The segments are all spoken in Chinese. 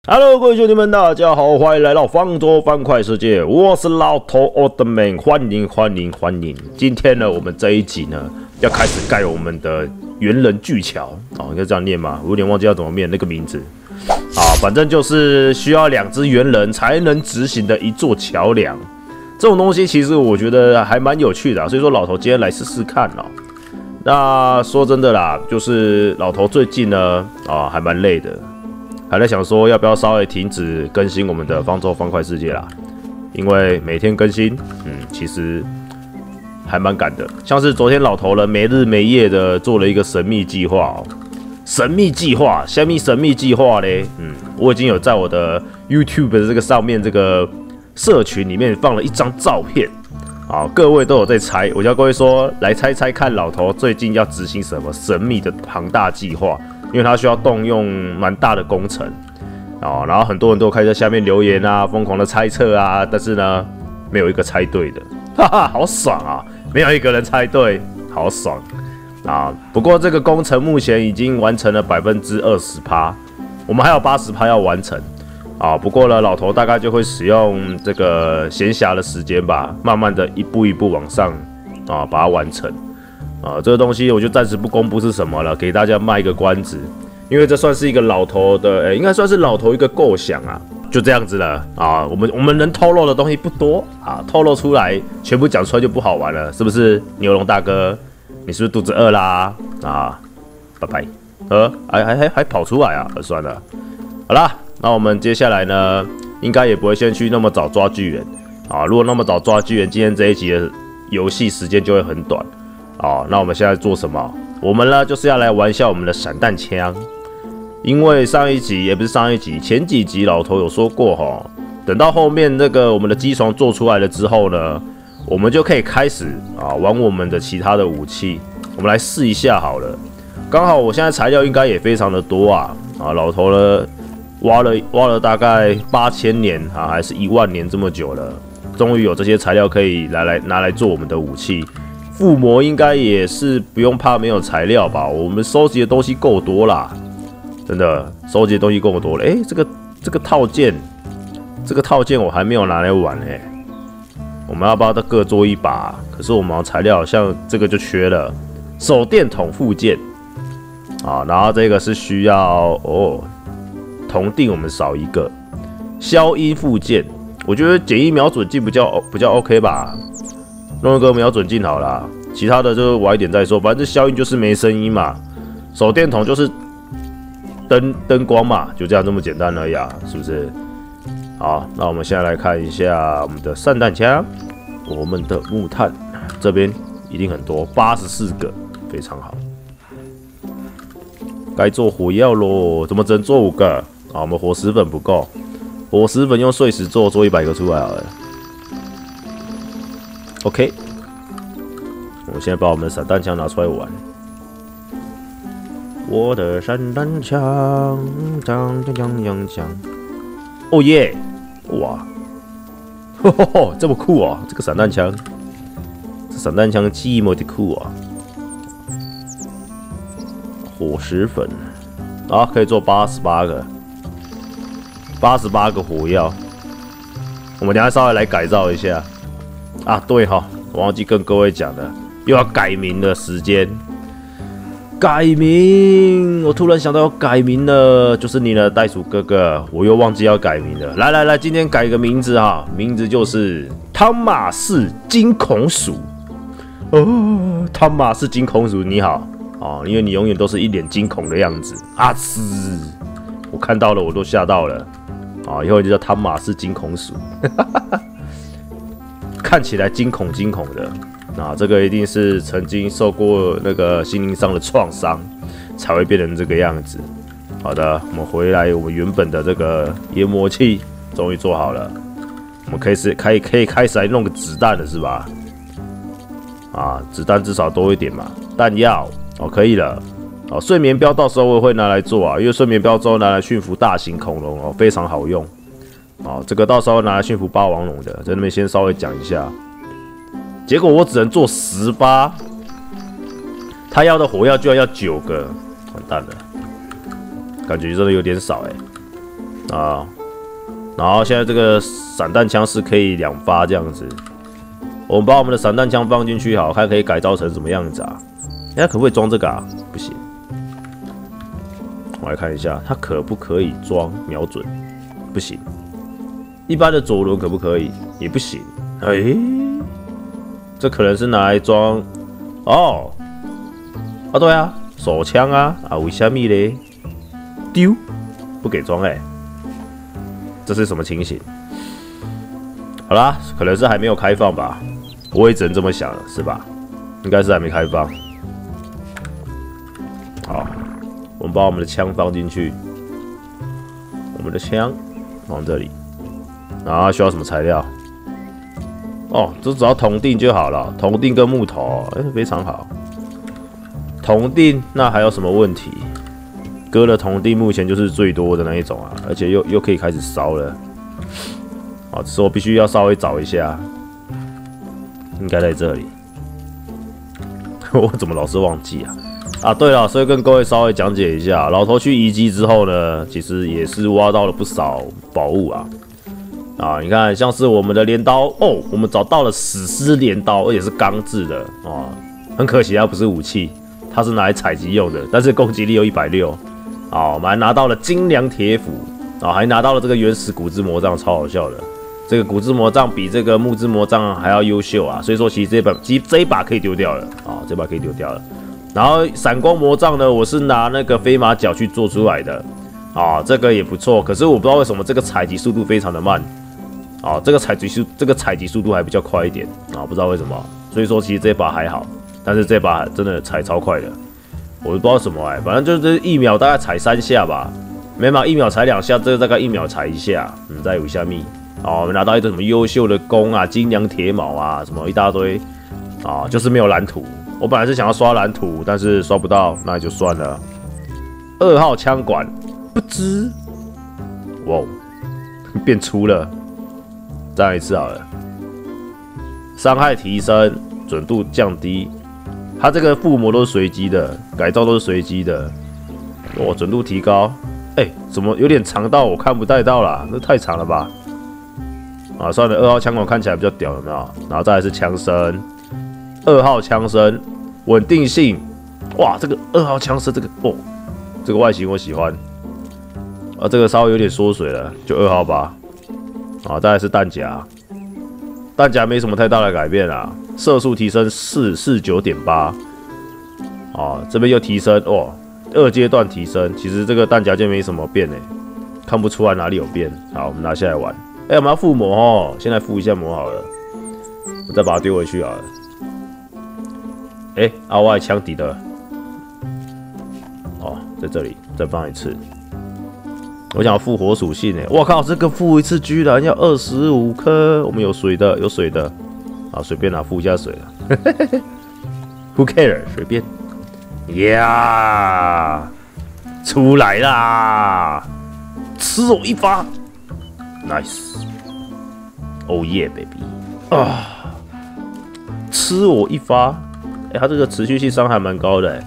Hello， 各位兄弟们，大家好，欢迎来到方舟方块世界，我是老头 Oldman， 欢迎！今天呢，我们这一集呢，要开始盖我们的猿人巨桥哦，应该这样念嘛，我有点忘记要怎么念那个名字啊，反正就是需要2只猿人才能执行的一座桥梁。这种东西其实我觉得还蛮有趣的所以说老头今天来试试看哦。那说真的啦，就是老头最近呢还蛮累的。还在想说要不要稍微停止更新我们的方舟方块世界啦，因为每天更新，其实还蛮赶的。像是昨天老头呢没日没夜的做了一个神秘计划哦，神秘计划，虾米神秘计划嘞？我已经有在我的 YouTube 的这个上面这个社群里面放了一张照片，各位都有在猜，我叫各位说来猜猜看，老头最近要执行什么神秘的庞大计划。因为他需要动用蛮大的工程然后很多人都开始在下面留言疯狂的猜测但是呢，没有一个猜对的，哈哈，好爽啊！没有一个人猜对，好爽不过这个工程目前已经完成了20%，我们还有80%要完成不过呢，老头大概就会使用这个闲暇的时间吧，慢慢的一步一步往上把它完成。这个东西我就暂时不公布是什么了，给大家卖一个关子，因为这算是一个老头的，应该算是老头一个构想就这样子了我们能透露的东西不多透露出来全部讲出来就不好玩了，是不是？牛龙大哥，你是不是肚子饿啦？拜拜，还跑出来算了，好啦，那我们接下来呢，应该也不会先去那么早抓巨人如果那么早抓巨人，今天这一集的游戏时间就会很短。那我们现在做什么？我们呢就是要来玩一下我们的散弹枪，因为上一集也不是上一集，前几集老头有说过等到后面那个我们的机床做出来了之后呢，我们就可以开始玩我们的其他的武器。我们来试一下好了，刚好我现在材料应该也非常的多老头呢挖了大概8000年还是10000年这么久了，终于有这些材料可以拿来做我们的武器。附魔应该也是不用怕没有材料吧？我们收集的东西够多啦，真的收集的东西够多了。这个套件，我还没有拿来玩我们要不要再各做一把？可是我们材料好像这个就缺了，手电筒附件然后这个是需要铜锭我们少一个，消音附件，我觉得简易瞄准镜比较 OK 吧。弄一个瞄准镜好啦，其他的就晚一点再说。反正消音就是没声音嘛，手电筒就是灯光嘛，就这样这么简单而已是不是？好，那我们现在来看一下我们的散弹枪，我们的木炭这边一定很多，84个，非常好。该做火药咯，怎么只能做5个？我们火石粉不够，火石粉用碎石做100个出来好了。OK， 我们现在把我们的散弹枪拿出来玩。我的散弹枪，锵，哦耶！哇，这么酷这个散弹枪，这散弹枪这么的酷火石粉可以做88个，88个火药。我们等一下稍微来改造一下。对我忘记跟各位讲了，又要改名的时间。改名，我突然想到要改名了，就是你的袋鼠哥哥，我又忘记要改名了。来，今天改个名字名字就是汤马士惊恐鼠。汤马士惊恐鼠你好因为你永远都是一脸惊恐的样子。我看到了，我都吓到了以后就叫汤马士惊恐鼠。看起来惊恐的，这个一定是曾经受过那个心灵上的创伤，才会变成这个样子。好的，我们回来，我们原本的这个研磨器终于做好了，我们可以开始来弄个子弹了，是吧？子弹至少多一点嘛，弹药可以了。睡眠镖到时候我会拿来做因为睡眠镖之后拿来驯服大型恐龙非常好用。这个到时候拿来驯服霸王龙的，在那边先稍微讲一下。结果我只能做18，他要的火药居然要9个，完蛋了，感觉真的有点少啊。然后现在这个散弹枪是可以2发这样子。我们把我们的散弹枪放进去，好，看可以改造成什么样子啊？它可不可以装这个啊？不行。我来看一下，它可不可以装瞄准？不行。一般的左轮可不可以？也不行。这可能是拿来装哦。啊，对啊，手枪啊，为什么嘞？丢，不给装这是什么情形？好啦，可能是还没有开放吧，我也只能这么想了，是吧？应该是还没开放。好，我们把我们的枪放进去，我们的枪放这里，然后需要什么材料？哦，这只要铜锭就好了，铜锭跟木头，非常好。铜锭那还有什么问题？割的铜锭目前就是最多的那一种啊，而且又可以开始烧了。好，只是我必须要稍微找一下，应该在这里。我怎么老是忘记啊？啊，对了，所以跟各位稍微讲解一下，老头去遗迹之后呢，其实也是挖到了不少宝物啊。啊，你看，像是我们的镰刀哦，我们找到了史诗镰刀，而且是钢制的哦。很可惜它不是武器，它是拿来采集用的，但是攻击力有160。好，我们还拿到了精良铁斧啊，还拿到了这个原始骨之魔杖，超好笑的。这个骨之魔杖比这个木之魔杖还要优秀啊，所以说其实这一把可以丢掉了啊，这把可以丢掉了。然后闪光魔杖呢，我是拿那个飞马角去做出来的啊，这个也不错。可是我不知道为什么这个采集速度非常的慢啊，这个采集速度还比较快一点啊，不知道为什么。所以说其实这把还好，但是这把真的采超快的，我不知道什么反正就是1秒大概采3下吧，没嘛1秒采2下，这个大概1秒采1下，再有下密。我们拿到一堆什么优秀的弓啊、精良铁铆啊，什么一大堆啊，就是没有蓝图。我本来是想要刷蓝图，但是刷不到，那也就算了。2号枪管，不知，哇，变粗了，再来一次好了。伤害提升，准度降低，它这个附魔都是随机的，改造都是随机的。哇，准度提高，怎么有点长到我看不太到啦？那太长了吧？啊，算了，2号枪管看起来比较屌，有没有？然后再来是枪声，2号枪声，稳定性，哇，这个2号枪声这个这个外形我喜欢，啊，这个稍微有点缩水了，就2号吧。啊，再来是弹夹，弹夹没什么太大的改变啊，射速提升49.8，啊，这边又提升，哇，2阶段提升，其实这个弹夹就没什么变看不出来哪里有变。好，我们拿下来玩。我们要附魔哦，先来附一下魔好了，我再把它丢回去好了。阿外枪底的，在这里再放一次。我想要附火属性我靠，这个附一次居然要25颗，我们有水的，有水的，啊，随便拿附一下水了，Who care？ 随便，呀，出来啦，吃我一发。Nice，Oh yeah baby 啊！吃我一发，它这个持续性伤害蛮高的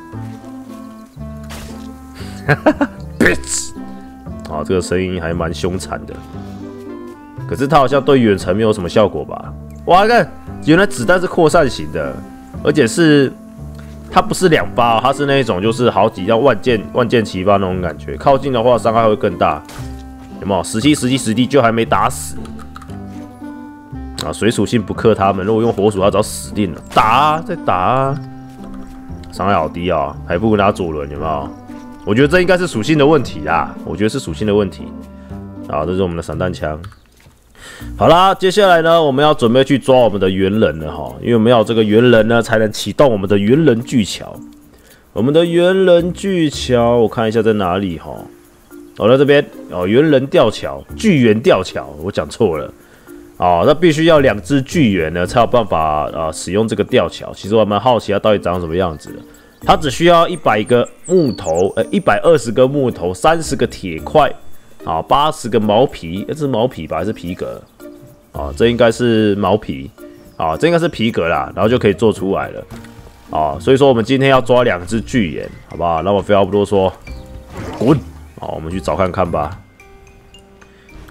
bitch 啊，这个声音还蛮凶残的。可是它好像对远程没有什么效果吧？哇，看，原来子弹是扩散型的，而且是它不是2发它是那一种就是好几万箭齐发那种感觉。靠近的话伤害会更大。有没有实地就还没打死啊？水属性不克他们，如果用火属，他早死定了。打啊，再打啊！伤害好低啊，还不如拿左轮，有没有？我觉得这应该是属性的问题啦，我觉得是属性的问题。好，这是我们的散弹枪。好啦，接下来呢，我们要准备去抓我们的猿人了哈，因为我们要有这个猿人呢，才能启动我们的猿人巨桥。我们的猿人巨桥，我看一下在哪里哈。在这边猿人吊桥，巨猿吊桥，我讲错了那必须要2只巨猿呢，才有办法使用这个吊桥。其实我蛮好奇它到底长什么样子的。它只需要100个木头，120个木头，30个铁块，80个毛皮，这是毛皮吧还是皮革？这应该是毛皮这应该是皮革啦，然后就可以做出来了所以说我们今天要抓2只巨猿，好不好？那我废话不多说，滚！我们去找看看吧。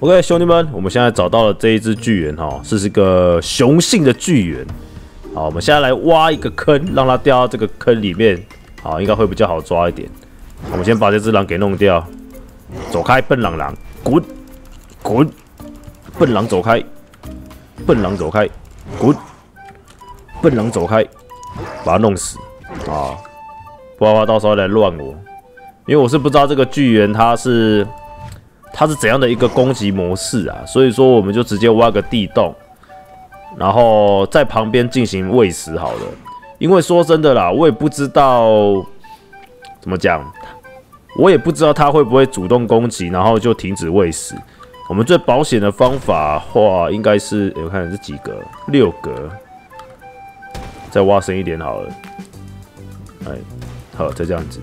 OK， 兄弟们，我们现在找到了这一只巨猿哈，是个雄性的巨猿。好，我们现在来挖一个坑，让它掉到这个坑里面，好，应该会比较好抓一点。我们先把这只狼给弄掉，走开，笨狼狼，滚，滚，笨狼走开，笨狼走开，滚，笨狼走开，把它弄死啊！不然的话到时候来乱我，因为我是不知道这个巨猿它是怎样的一个攻击模式啊，所以说我们就直接挖个地洞，然后在旁边进行喂食好了。因为说真的啦，我也不知道怎么讲，我也不知道它会不会主动攻击，然后就停止喂食。我们最保险的方法话，应该是我看是几格，6格，再挖深一点好了。哎，好，再这样子，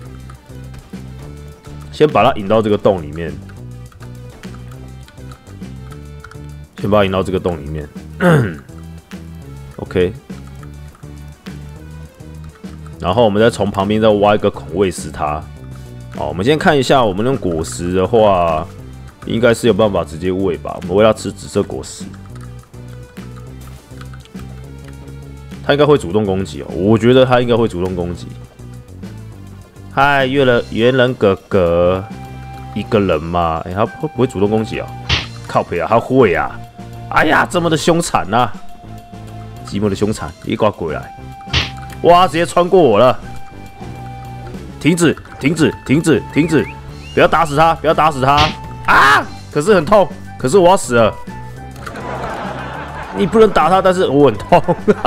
先把它引到这个洞里面。先把它引到这个洞里面，OK。然后我们再从旁边再挖一个孔喂食它。好，我们先看一下，我们用果实的话，应该是有办法直接喂吧？我们喂它吃紫色果实，它应该会主动攻击哦。我觉得它应该会主动攻击。嗨，猿人哥哥，一个人吗？他会不会主动攻击啊？靠北啊，他会啊！哎呀，这么的凶残啊！寂寞的凶残，一挂鬼来！哇，直接穿过我了！停止！停止！停止！停止！不要打死他！不要打死他！啊！可是很痛，可是我要死了！你不能打他，但是我很痛。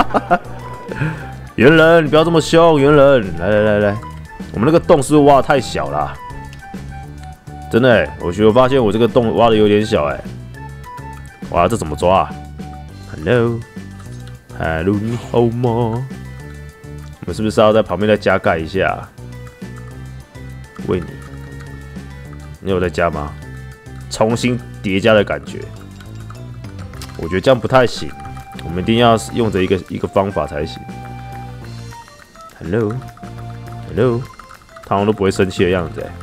猿人，你不要这么凶！猿人，来，我们那个洞是不是挖的太小了啊？真的欸，我发现我这个洞挖的有点小欸。哇，这怎么抓啊 ？Hello， 你好吗？我们是不是要在旁边再加盖一下？喂你，你有在加吗？重新叠加的感觉，我觉得这样不太行。我们一定要用着一个方法才行。Hello， 他好像都不会生气的样子欸。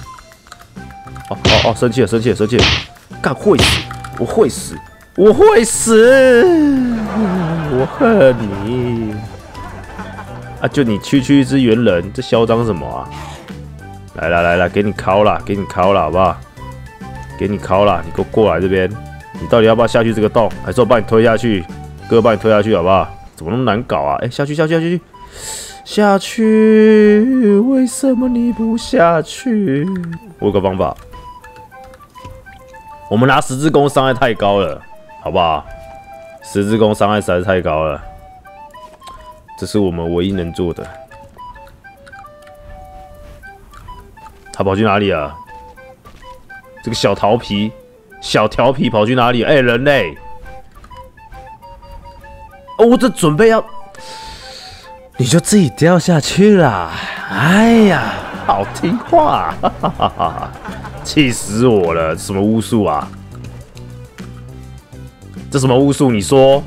哦，生气了！干会死！我会死！我恨你！啊，就你区一只猿人，这嚣张什么啊？来，给你敲啦，好不好？给你敲啦，你给我过来这边！你到底要不要下去这个洞？还是我把你推下去？哥把你推下去好不好？怎么那么难搞啊？哎，下去！为什么你不下去？我有个方法。我们拿十字弓伤害太高了，好不好？十字弓伤害实在是太高了，这是我们唯一能做的。他跑去哪里啊？这个小调皮跑去哪里？哎，人类！哦，我这准备要，你就自己掉下去啦！哎呀，好听话，哈哈哈哈！气死我了！什么巫术啊？这什么巫术？你说？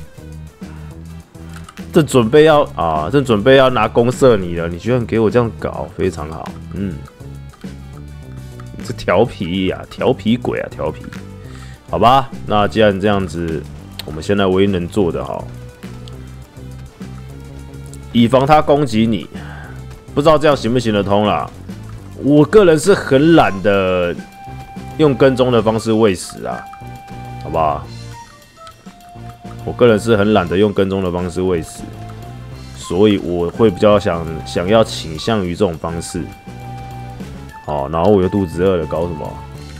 正准备要拿弓射你了，你居然给我这样搞，非常好。你这调皮呀，调皮鬼啊，调皮。好吧，那既然这样子，我们现在唯一能做的哈，以防他攻击你，不知道这样行不行得通啦。我个人是很懒的，用跟踪的方式喂食啊，好不好？我个人是很懒得用跟踪的方式喂食，所以我会比较想要倾向于这种方式。好，然后我又肚子饿了，搞什么？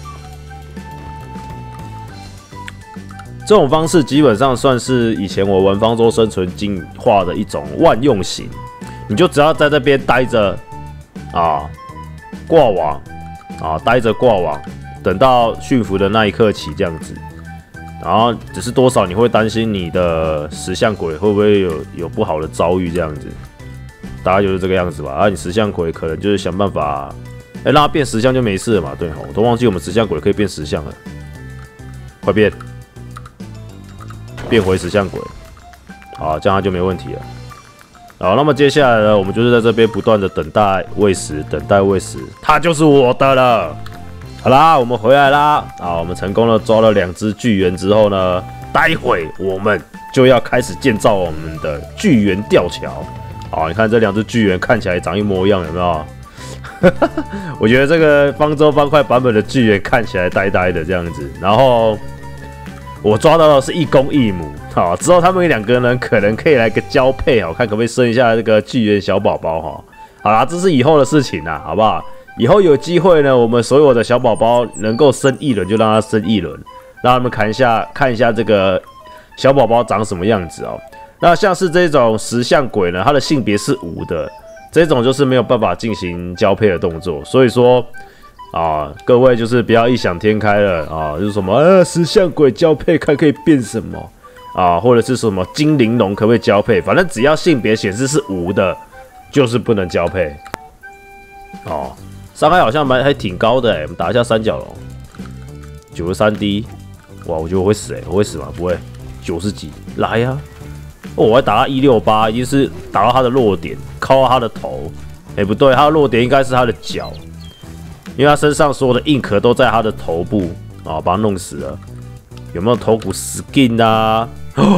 这种方式基本上算是以前我玩方舟生存进化的一种万用型，你就只要在这边待着啊。挂网啊，待着挂网，等到驯服的那一刻起这样子，然后只是多少你会担心你的石像鬼会不会有不好的遭遇这样子，大概就是这个样子吧。啊，你石像鬼可能就是想办法，让它变石像就没事了嘛。对吼，我都忘记我们石像鬼可以变石像了，快变回石像鬼，好，这样它就没问题了。好，那么接下来呢，我们就是在这边不断的等待喂食，它就是我的了。 好啦，我们回来啦！啊，我们成功的抓了2只巨猿之后呢，待会我们就要开始建造我们的巨猿吊桥。好，你看这2只巨猿看起来长一模一样，有没有？我觉得这个方舟方块版本的巨猿看起来呆呆的这样子，然后我抓到的是1公1母。好，之后他们2个人可能可以来个交配，好，看可不可以生一下这个巨猿小宝宝哈。好啦，这是以后的事情啦，好不好？以后有机会呢，我们所有的小宝宝能够生1轮就让它生1轮，让他们看一下这个小宝宝长什么样子哦。那像是这种石像鬼呢，它的性别是无的，这种就是没有办法进行交配的动作。所以说啊，各位就是不要异想天开了啊，就是什么石像鬼交配看可以变什么啊，或者是什么精灵龙可不可以交配？反正只要性别显示是无的，就是不能交配哦。伤害好像还挺高的哎，我们打一下三角龙，93D， 哇，我觉得我会死哎，我会死吗？不会，90几，来呀！哦，我还打到168，已经是打到他的弱点，靠到他的头。哎，不对，他的弱点应该是他的脚，因为他身上所有的硬壳都在他的头部啊，把他弄死了。有没有头骨 skin 啊？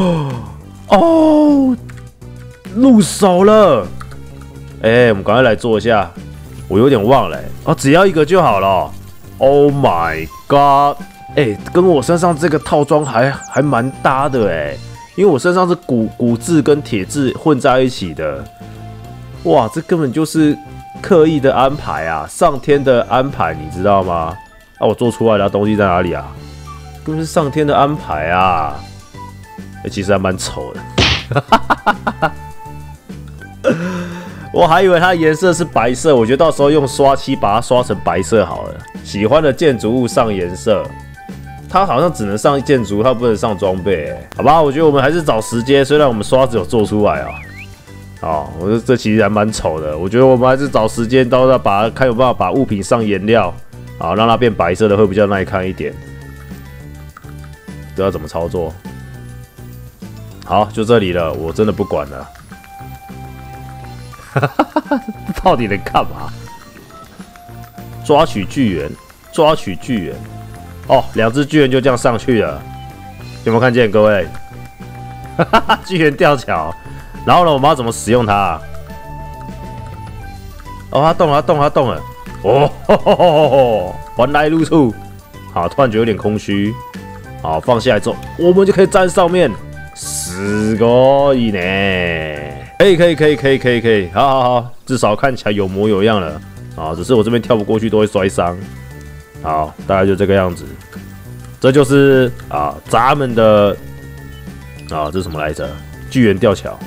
哦，入手了！哎，我们赶快来做一下。我有点忘了哦，只要1个就好了。Oh my god！ 跟我身上这个套装还蛮搭的哎，因为我身上是骨质跟铁质混在一起的。哇，这根本就是刻意的安排啊，上天的安排，你知道吗？啊，我做出来的东西在哪里啊？根本是上天的安排啊！其实还蛮丑的。我还以为它的颜色是白色，我觉得到时候用刷漆把它刷成白色好了。喜欢的建筑物上颜色，它好像只能上建筑，它不能上装备，好吧？我觉得我们还是找时间，虽然我们刷子有做出来啊，哦，我觉得这其实还蛮丑的。我觉得我们还是找时间，到时候看有办法把物品上颜料，啊，让它变白色的会比较耐看一点。这要怎么操作？好，就这里了，我真的不管了。到底能干嘛？抓取巨猿，抓取巨猿。哦，2只巨猿就这样上去了，有没有看见各位？巨猿吊桥。然后呢，我们要怎么使用它啊？哦，它动了，它动了，它动了。哦，还来如初。好，突然觉得有点空虚。好，放下来之后，我们就可以站上面。すごいね。可以，好，至少看起来有模有样了啊！只是我这边跳不过去都会摔伤。好，大概就这个样子。这就是啊，咱们的啊，这是什么来着？巨猿吊桥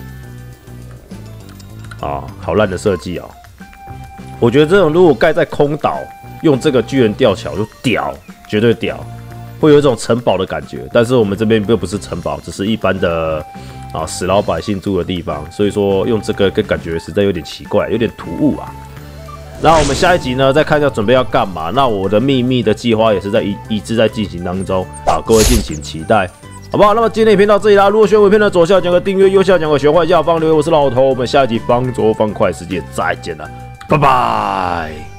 啊，好烂的设计哦！我觉得这种如果盖在空岛，用这个巨猿吊桥就屌，绝对屌，会有一种城堡的感觉。但是我们这边又不是城堡，只是一般的。啊，死老百姓住的地方，所以说用这个跟感觉实在有点奇怪，有点突兀啊。那我们下一集呢，再看一下准备要干嘛。那我的秘密的计划也是在一直在进行当中啊，各位敬请期待，好不好？那么今天影片到这里啦。如果喜欢影片的左下角个订阅，右下角个学坏下方留言。我是老头，我们下一集方舟方块世界再见了，拜拜。